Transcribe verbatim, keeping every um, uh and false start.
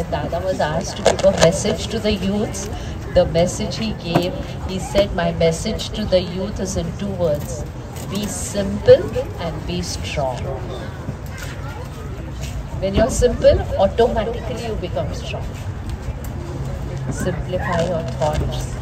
when Dada was asked to give a message to the youths, the message he gave, he said, my message to the youth is in two words: be simple and be strong. When you're simple, automatically you become strong. Simplify your thoughts,